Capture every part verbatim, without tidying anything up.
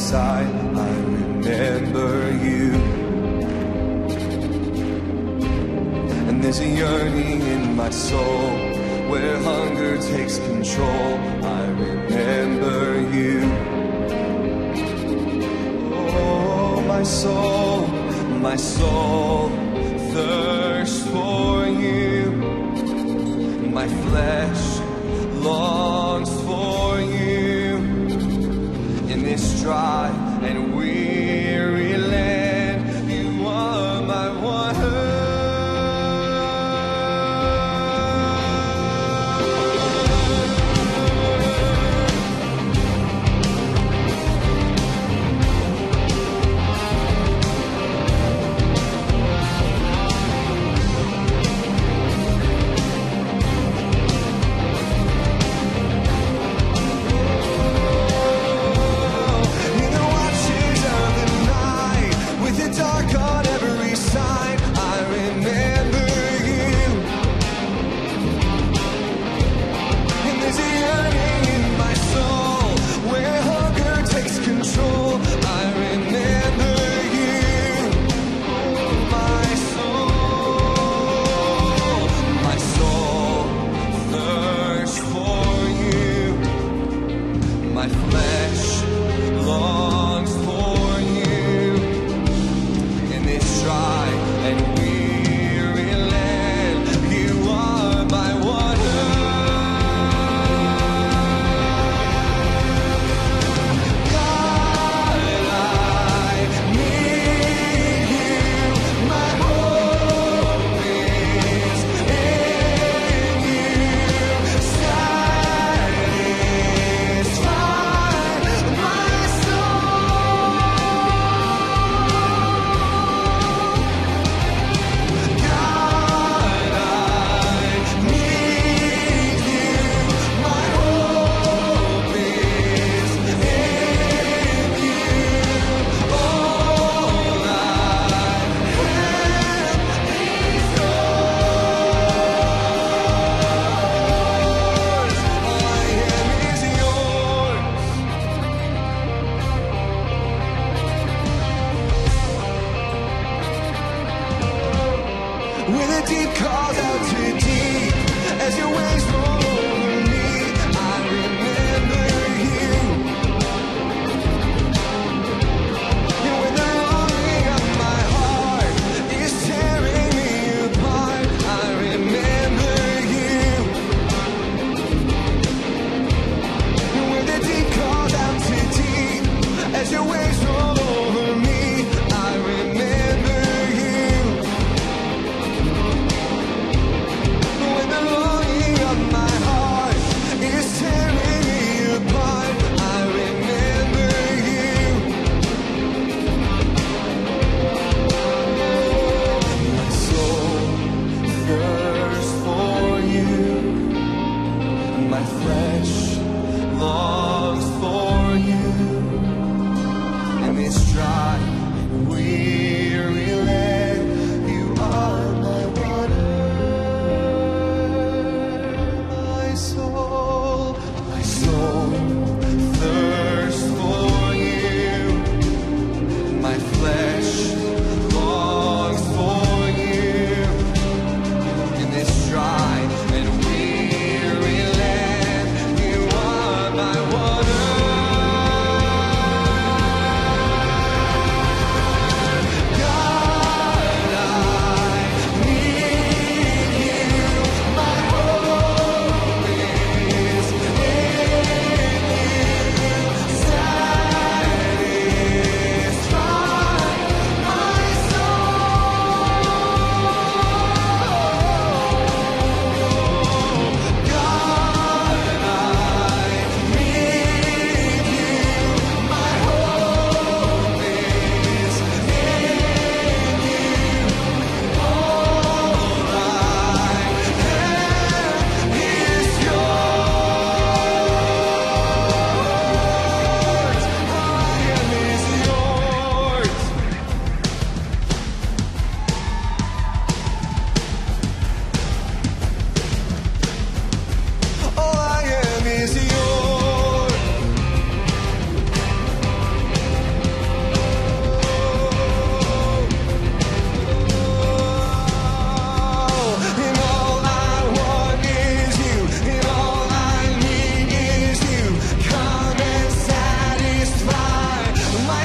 side, I remember you. And there's a yearning in my soul where hunger takes control. I remember you. Oh, my soul, my soul thirsts for you. My flesh longs for you. In this dry and weary land, you are my water. God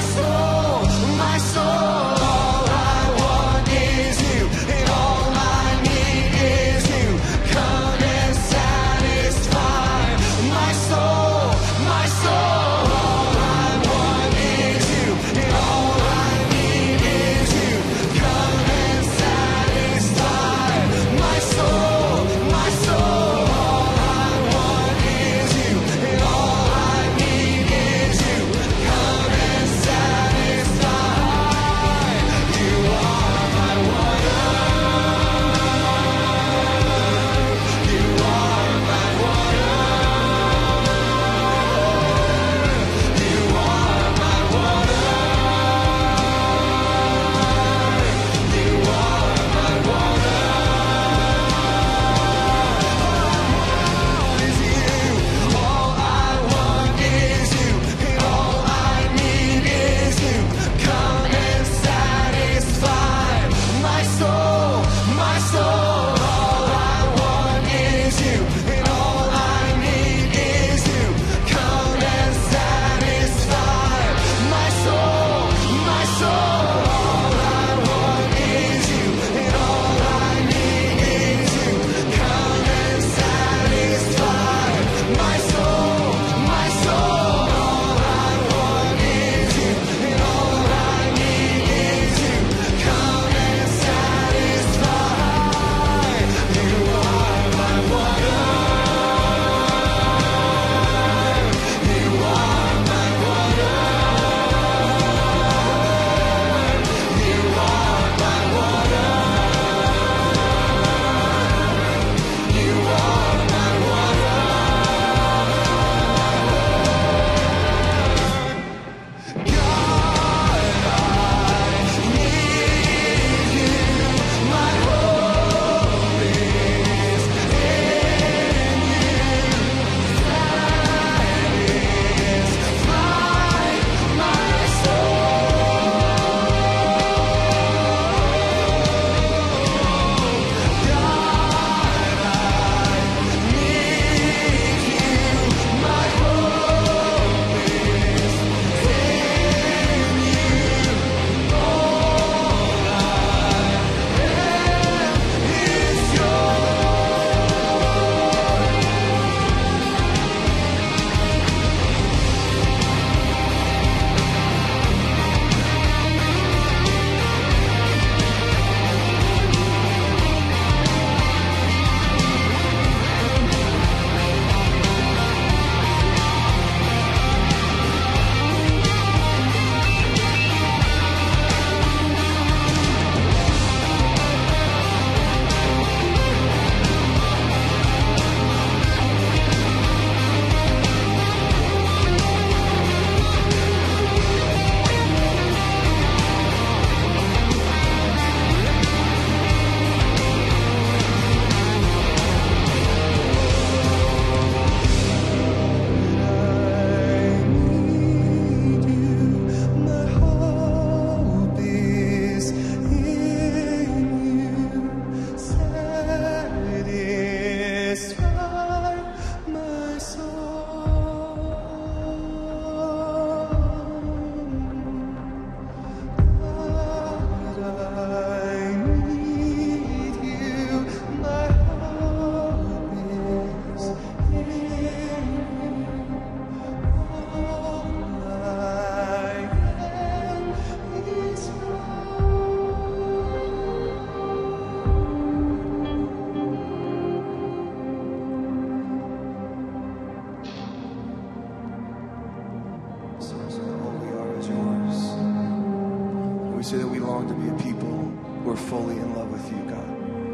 say that we long to be a people who are fully in love with you, God.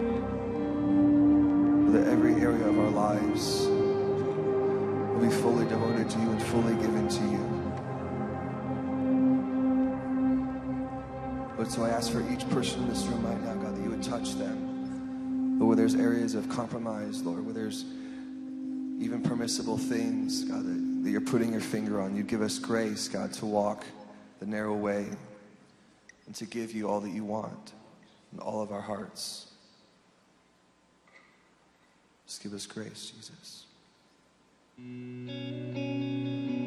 That every area of our lives will be fully devoted to you and fully given to you. Lord, so I ask for each person in this room right now, God, that you would touch them. Lord, where there's areas of compromise, Lord, where there's even permissible things, God, that, that you're putting your finger on. You give us grace, God, to walk the narrow way and to give you all that you want in all of our hearts. Just give us grace, Jesus.